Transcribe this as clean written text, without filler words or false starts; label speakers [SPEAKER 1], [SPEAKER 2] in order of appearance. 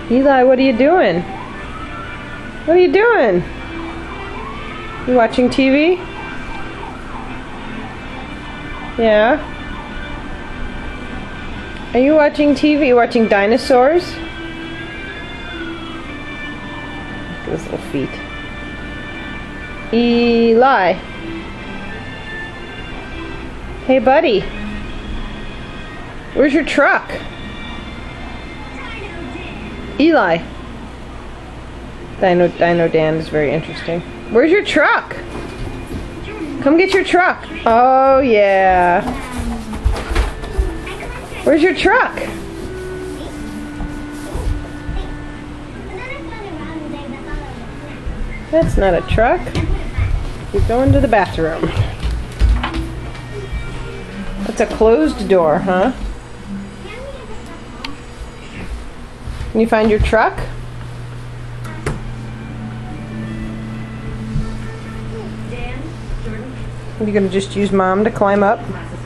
[SPEAKER 1] Eli, what are you doing? What are you doing? You watching TV? Yeah? Are you watching TV? You watching dinosaurs? Look at his little feet. Eli. Hey, buddy. Where's your truck? Eli. Dino Dan is very interesting. Where's your truck? Come get your truck. Oh, yeah. Where's your truck? That's not a truck. You're going to the bathroom. That's a closed door, huh? Can you find your truck? Are you gonna just use Mom to climb up?